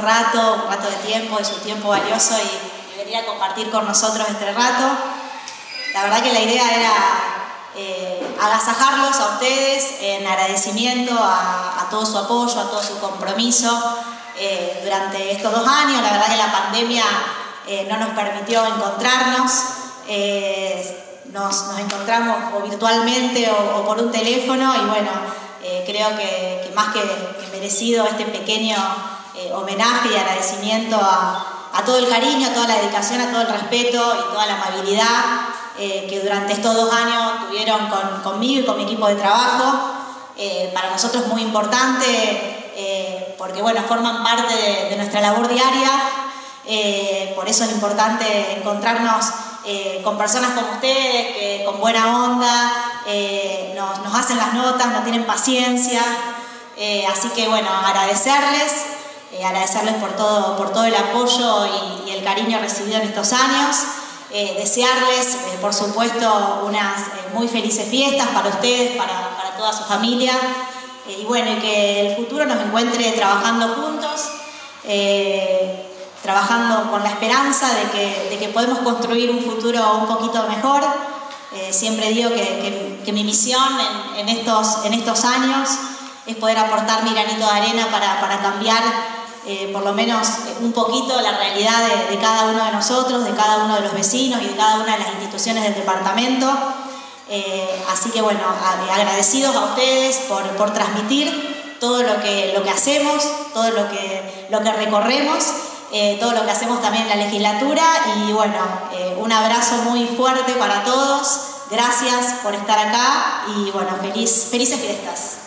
un rato de tiempo, de su tiempo valioso y venir a compartir con nosotros este rato. La verdad que la idea era agasajarlos a ustedes en agradecimiento a todo su apoyo, a todo su compromiso durante estos 2 años. La verdad que la pandemia no nos permitió encontrarnos, nos encontramos o virtualmente o por un teléfono y bueno, creo que más que merecido este pequeño homenaje y agradecimiento a todo el cariño, a toda la dedicación, a todo el respeto y toda la amabilidad que durante estos 2 años tuvieron conmigo y con mi equipo de trabajo. Para nosotros es muy importante porque bueno, forman parte de nuestra labor diaria, por eso es importante encontrarnos con personas como ustedes que con buena onda nos hacen las notas, nos tienen paciencia, así que bueno, agradecerles por todo el apoyo y el cariño recibido en estos años. Desearles, por supuesto, unas muy felices fiestas para ustedes, para toda su familia, y bueno, y que el futuro nos encuentre trabajando juntos, trabajando con la esperanza de que podemos construir un futuro un poquito mejor. Siempre digo que mi misión en estos años es poder aportar mi granito de arena para cambiar por lo menos un poquito la realidad de cada uno de nosotros, de cada uno de los vecinos y de cada una de las instituciones del departamento. Así que bueno, agradecidos a ustedes por transmitir todo lo que hacemos, todo lo que recorremos, todo lo que hacemos también en la legislatura y bueno, un abrazo muy fuerte para todos. Gracias por estar acá y bueno, felices fiestas.